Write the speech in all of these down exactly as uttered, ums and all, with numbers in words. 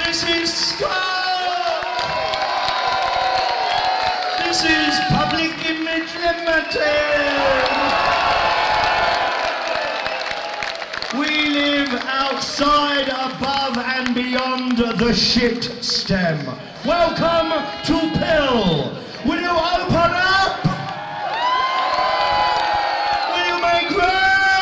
This is Scott! This is Public Image Limited! We live outside, above and beyond the shit stem. Welcome to Pill! Will you open up? Will you make room?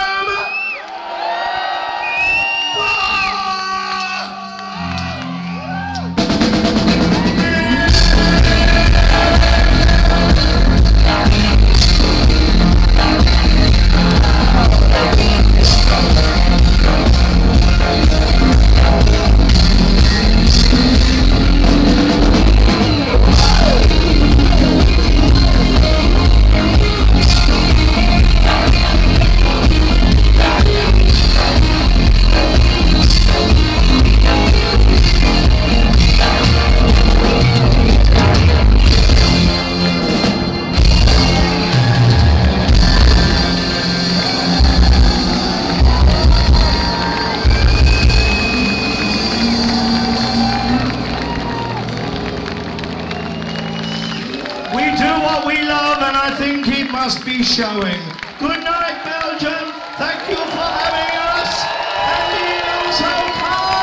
I think it must be showing. Good night, Belgium. Thank you for having us. And you so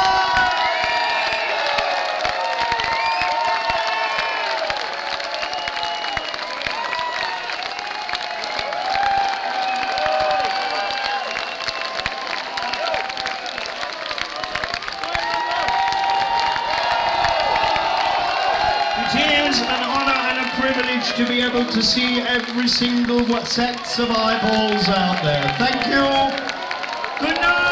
It is an honour and a privilege to be able to see every single sets of eyeballs out there. Thank you. Good night.